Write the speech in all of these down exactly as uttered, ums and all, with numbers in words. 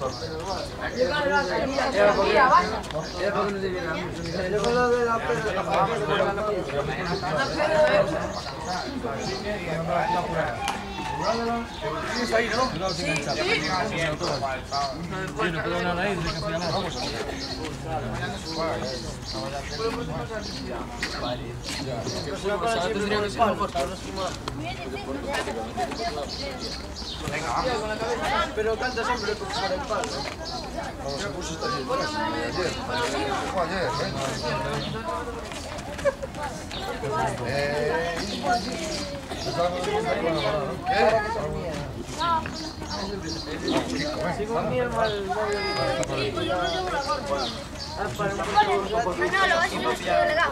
¿Tienes ahí, no? Sí. Bueno, pero no hay, de que nada. Vamos a ver. Venga, vamos. Pero canta siempre para el palo. Vamos a puso esta ayer. Fue ayer, ¿eh? Si con mi hermano el novio de No, lo vas a hacer delegado.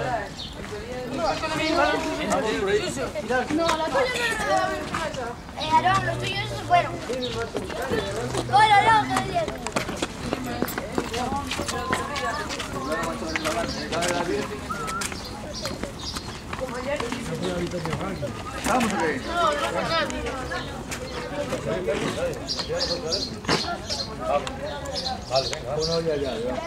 No, la tuya no. Eh, Aarón, los tuyos se fueron. Hola, no, que bien. Vamos a ver. Vale, venga. Bueno, ya, ya, ya.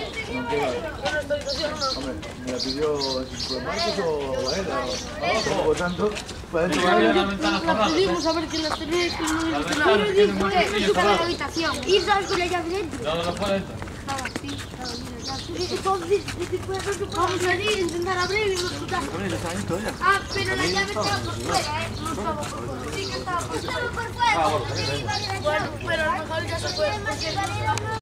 Hombre, me la pidió Marcos o él. Vamos, por tanto, para dentro de la ventana cerrada. Pedimos a ver que las tenéis que no dijo que la habitación. ¿Y sabes con la llave dentro? No, no fue dentro. Entonces, vamos a ir, intentar abrir y no escuchar. Ah, pero la llave estaba por fuera, ¿eh? No estaba por fuera. Sí que estaba por fuera. Estaba por fuera. Bueno, pero a lo mejor ya se puede.